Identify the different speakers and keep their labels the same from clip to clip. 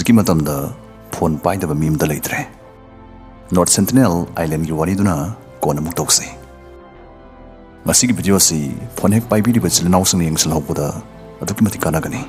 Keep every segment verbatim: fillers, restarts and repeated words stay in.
Speaker 1: Hujiki matamda phone paidaba mi amta leitre. North Sentinel Island gi wariduna kona muk tokse. Masigi video si phone hek paibiri ba chilnaw sing yengsal hobda aduki mati kanagani.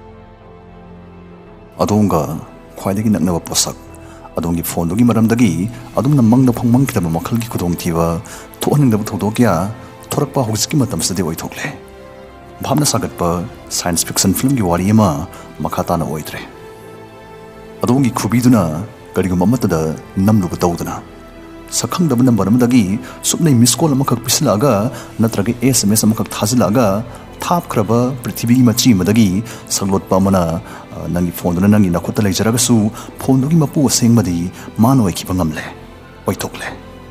Speaker 1: Adonga khwaidagi naknaba posak adongi phone dogi maramdagi adumna mangna phangmang kitaba makhalgi khudong thiwa thohningdaba thodokya thorakpa hujiki matam sade oi thokle. Bhamna sagatpa science fiction film gi wari ama makhatana oidre. Adongi khubiduna karigum amatada namluba tawdana. Sakhangdaba number amadagi supnai miss call amakak pislaga natragi S M S amakak thazilaga thap khraba prithibigi machi madagi saglotpa amana nangi phone duna nangi nakhota lejaragasu phone dogi mapu asengmadi manoi khiba ngamle oithokle.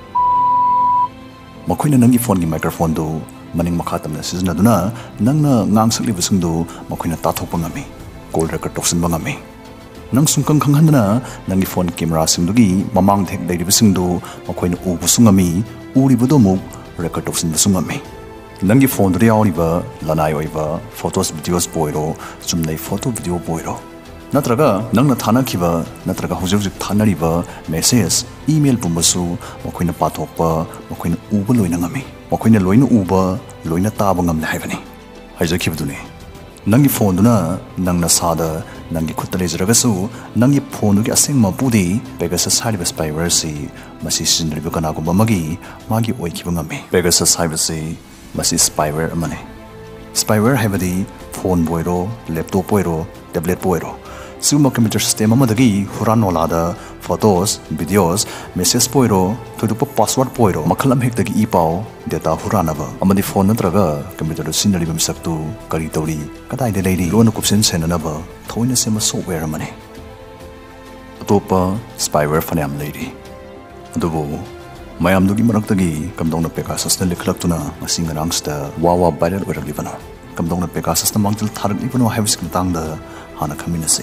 Speaker 1: Makoina nangi phone gi microphone do maning makhatamna siznaduna nangna ngangsaklibasundu makoina tathokpa ngami call record toksinba ngami. Nang sungkang khanghandana nangi phone camera singdugi mamang thek leiribasingdu makoina ubusungami uribudo muk record toksinbasungami. Nangi phone do yauriba lanai oiba photos videos boiro sumnai photo video boiro natraga nangna thana khiba natraga hujujik thanariba message email pumbasu makoina pathokpa makoina uba loina ngami makoina loina uba loina taba ngamle haibani haijakibduni nangi phone duna nangna sada nangi khutta lejragasu nangi phone gi asengma budi Pegasus hariba spyware si masi sinriba kanagumba magi magi oikiba ngami Pegasus hariba si masi spyware amane spyware haibadi phone boiro laptop boiro tablet boiro suma computer system amadagi huran olada photos videos message boiro thudupa password boiro makhalam hekdagi ipau data huranaba amadi phone natraga computer sinariba misaktu kari tawri kadai de leiri lona kupsen senanaba thoina sema software amane atopa spyware fanam leiri adubo mayamdugi maraktagi kamdongna Pegasus na liklaktuna masing rangsta wawa viral oiraglibana kamdongna Pegasus na mangtil tharaglibano haibis kitangda hana khaminase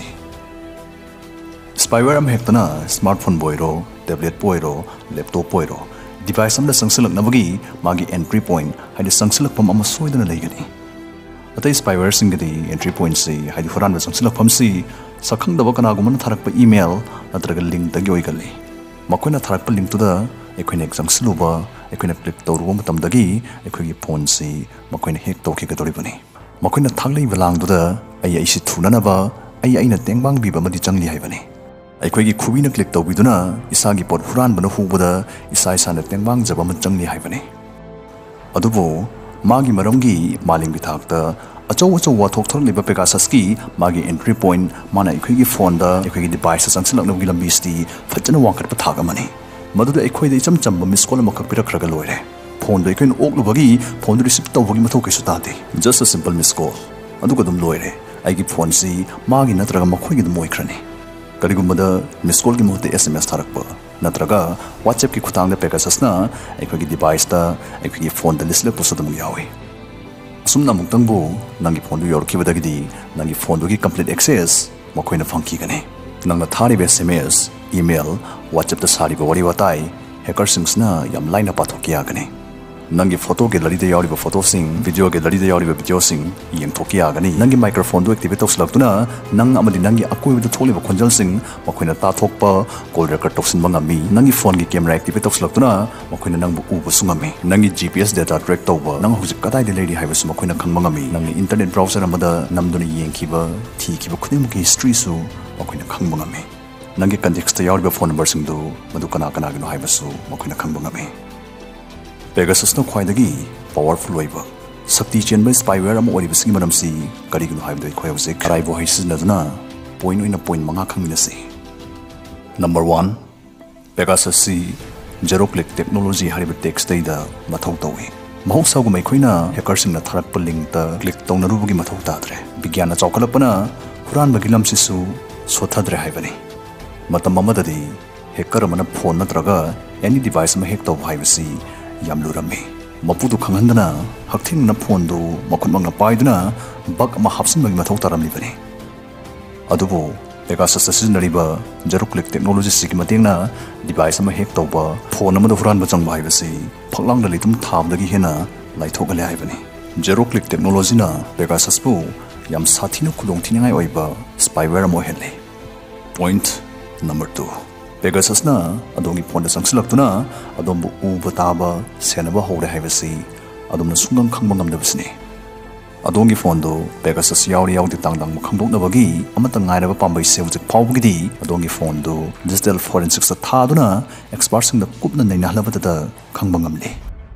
Speaker 1: spyware am hektana smartphone boiro tablet boiro laptop boiro device amda sangsalaknabagi magi entry point haidi sangsalakpam ama soidana leigani atai spyware singadi entry point si haidi huranba sangsalakpam si sakhangdaba kanagumana tharakpa email natraga link dagi oigali makoina tharakpa link tuda ekhone exam sluba ekhone click tawruba matamdagi ekhogi phone si makoina hack tawkhigadoribani makoina thaglei balangduda ai ai si thunanaba ai aina tengbang biba madi changli haibani aikhogi khubina click tawbiduna isagi pot huran bana hubada isai sana tengbang jaba ma changli haibani adubo magi maramgi maling bithakta achaw achaw wa thok thor liba Pegasus ki magi entry point mana aikhogi phone da aikhogi device sangsilaknogi lambi sti phachana wangkhat pa thagamani maduda aikhoida icham chamba miss call amakak pirakhraga loire phone do ikoin oklubagi phone receive tawbagi mathau kaisu tade just a simple miss call aduga dum loire aigi phone si magi natraga makhoigi dum moikrani karigumada miss call gi mohte S M S tharakpa natraga WhatsApp ki khutangda Pegasus na aikhogi device ta aikhogi phone da list le pusadum yawi asumna muktangbu nangi phone do yorkibadagi nangi phone do gi complete access makhoina phangki gane nangna thari S M S email WhatsApp ta sari ba wari watai hacker sings na yam line pa thokia gane nangi photo ge lari de yawri ba photo sing video ge lari de yawri ba video sing yeng thokia gane nangi microphone do activate toslakuna nang amadi nangi akoi da tholi ba khonjal sing makoina ta thokpa call record toksin bangami nangi phone ge camera activate toslakuna makoina nang bu bu sungami nangi G P S data track tawba nang hujik kadai de lady haiba su makoina khangmangami nangi internet browser amada namduni yengkiba thikiba khudim ki history su makoina khangmangami nangi context yauriba phone number singdu madu kana kana gino haibasu makoina khangmangami Pegasus no khwaidagi powerful oiba sakti chenba spyware am oribasigi maramsi karigino haibdoi khoyawse karaibo haisinaduna point oina point manga khangminase number one Pegasus si zero click technology hariba text da mathau tawi mahausagu mai khoina hacker singna tharakpa link ta click tawnarubugi mathau tadre bigyana chawkalapana huran bagi lamsi su sothadre haibani matam amadadi hacker amana phone natraga any device ma hack taw haibasi yamlurami mapudu khanghandana hakthing na phone do makhunmang na paiduna bug ma hapsin bagi mathau taramli bani adubo Pegasus siznariba zero click technology siki matengna device ma hack tawba phone amada huran ba changba haibasi phaklang da litum thabdagi hena laithogale haibani zero click technology na Pegasus bu yam sathina khudong thiningai oiba spyware mo hele Point number two. Pegasusna adongi phone sangsilakuna adombu uba taba senaba hore haibasi adumna sungang khangba ngamdabasni. Adongi phone do Pegasus yauri yaudi tangdang khangdoknabagi amata ngairaba pambai se hujik phawbugidi adongi phone do digital forensics ta thaduna experts sing da kupna naina halabata khangba ngamli.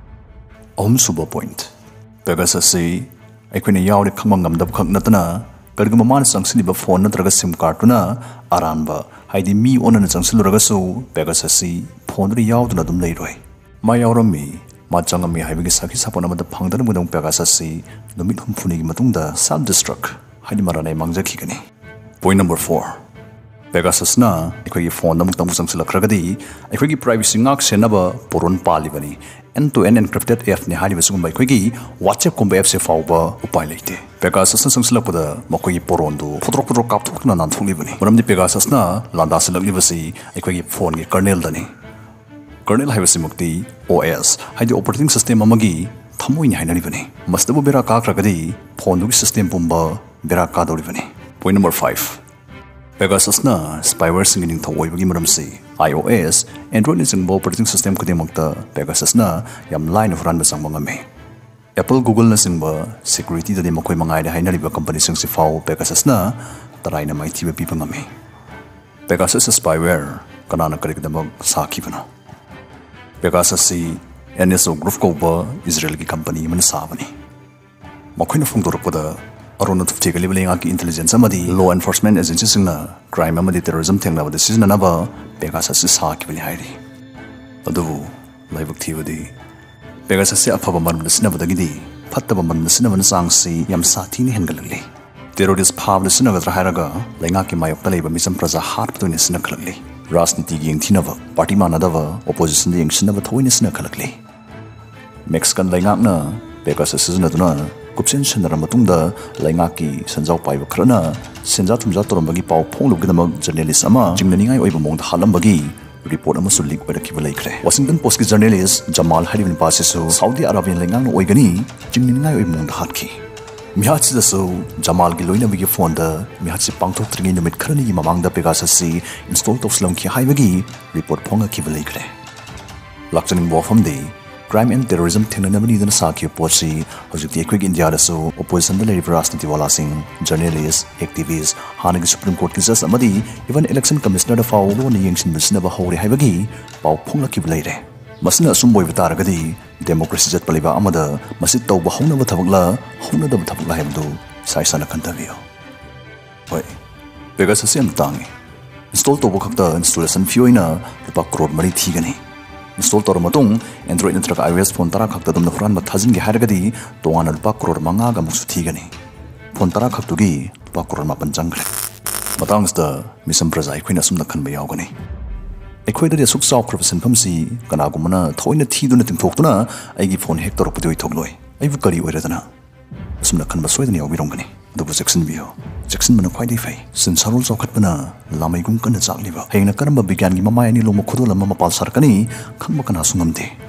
Speaker 1: Ahum suba point. Pegasus si aikhoina yauri khangba ngamdab khagnatana karigama man sangsilba phone natraga sim card tuna aranba haidi mi onana sangsiluragasu Pegasus si phone ri yauduna dum leiroi. Ma yaurami ma changami haibigi sakhi sapona amada phangdana mudang Pegasus si numit humphunigi matungda self destruct haidi marane mangjakhigani. Point number four. Pegasus na aikhogi phone namuk tamu sangsilakragadi aikhogi privacy ngak senaba poron palibani end to end encrypted app ne hali basugum aikhogi WhatsApp komba app se fawba upai leite. Pegasus na sangsilakpada makogi poron do photok photok kapthokna nanthulibani. Maramdi Pegasus na landa silaklibasi aikhogi phone gi kernel dani. Kernel haibasi mukti O S haidi operating system amagi thamoi ni hainaribani. Mastabu bera kakragadi phone du system pumba bera kadoribani. Point number five. Pegasus na spyware singing thawoibagi maramsi iOS Android singbo operating system kudimakta Pegasus na yam line of run basang mangame. Apple Google na singba security da makoi mangai da hainariba company sing si faw Pegasus na tarai na mai thiba pipa ngame. Pegasus spyware kanana karikdamag sakibana. Pegasus si N S O Group ko ba Israel ki company man sabani. Makoi na phongdorapda arona thuftigali belenga ki intelligence amadi law enforcement agencies singna crime amadi terrorism thengnaba decision anaba Pegasus si sakibani hairi. Adu laibak thibadi Pegasus si afaba man sinabadagidi phattaba man sinabana sangsi yam sathi ni hengalali. Terrorist phawle sinagadra hairaga lenga ki mayokta leiba misam praja hat putuni sinakhalali. Rasniti gi yengthinaba party manadava opposition di yengsinaba thoina sinakhalali. Mexican lengakna Pegasus siznaduna kupsen shandara matungda lengaki sanjau paiba khrana senja thumja torambagi paw phonglugidamag journalist ama jingnaningai oiba mongda halambagi report amasu leak oirakhiba leikre. Washington Post ki journalist Jamal Haribin Pasisu Saudi Arabian lengang oigani jingnaningai oi mongda hatki. Mihatsi dasu Jamal gi loina bigi phone da mihatsi pangthok tringi numit khrani gi mamangda Pegasus si install tawslam ki haibagi report phonga khiba leikre. Lakchaning bofam de crime and terrorism thengnabani dana sakhi pochi hojukti ekwig India dasu opposition da leriba rasniti wala sing journalists activists hanagi Supreme Court ki judge amadi even election commissioner da faw lo ni yengsin bisna ba hore haibagi paw phongla ki blaire. Masina sumboi bataragadi democracy jat paliba amada masit tawba hongna ba thabakla hongna da thabakla haibdu saisana khantabiyo. Hoi Pegasus am tangi install tawba khakta installation fee oina lupa crore mari thigani. Install tor matung Android natraga iOS phone tara khakta dumna huran ma thajin gi haragadi tongana lupa crore manga ga muksu thigani. Phone tara khaktugi lupa crore ma panjangre. Matangsta misam praja ikhoina sumna khanba yawgani. Ikhoida de suk saw corruption phamsi kana gumana thoina thiduna tingthoktuna aigi phone hack torapudi oithokloi. Aibu kari oiradana. Sumna khanba soidani yawbirongani. Adubu Jackson biyo. Jackson mana khwai dei fai. Sinsarul chawkhatpana lamai gum kana chakliba. Hengna karamba bigyan gi mamai ani loma khudol amma mapal sarkani khangba kana sungamde.